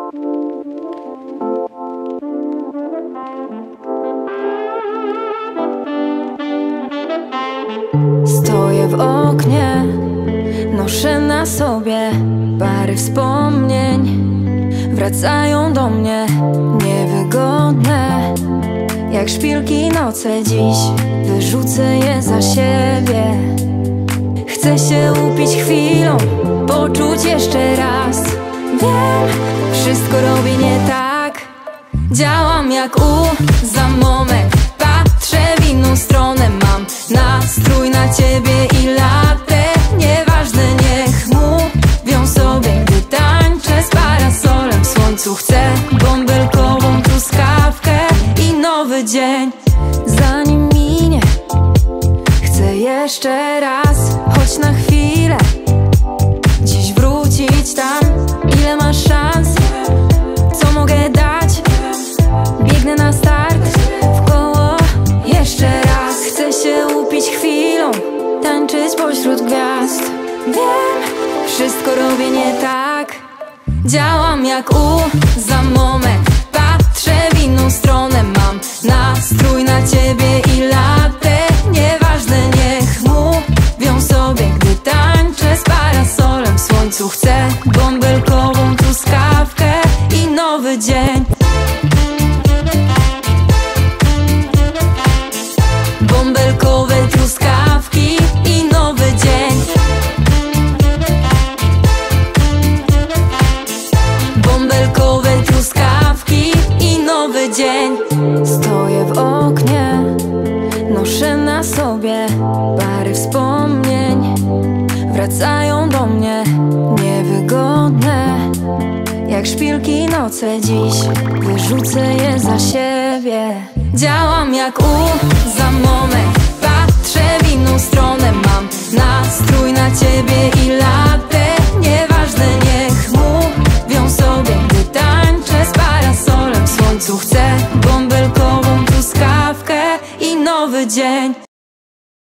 Stoję w oknie, noszę na sobie pary wspomnień. Wracają do mnie niewygodne, jak szpilki noce dziś. Wyrzucę je za siebie. Chcę się upić chwilą, poczuć jeszcze raz. Wiem, wszystko robię nie tak. Działam jak za moment. Patrzę w inną stronę, mam nastrój na ciebie i latę. Nieważne, niech mówią sobie, gdy tańczę z parasolem w słońcu. Chcę bąbelkową truskawkę i nowy dzień. Zanim minie, chcę jeszcze raz, choć na chwilę, dziś wrócić tam. Ile masz szans? Co mogę dać? Biegnę na start, w koło jeszcze raz. Chcę się upić chwilą, tańczyć pośród gwiazd. Wiem, wszystko robię nie tak. Działam jak za moment. Patrzę w inną stronę, mam nastrój na ciebie i latę. Nieważne, niech mówią sobie, gdy tańczę z parasolem w słońcu. Chcę bąbelkową truskawkę i nowy dzień. Bąbelkowe truskawki i nowy dzień. Bąbelkowe truskawki i nowy dzień. Stoję w oknie, noszę na sobie pary wspomnień. Wracają do mnie niewygodne, jak szpilki noce dziś. Wyrzucę je za siebie. Działam jak za moment. Patrzę w inną stronę, mam nastrój na ciebie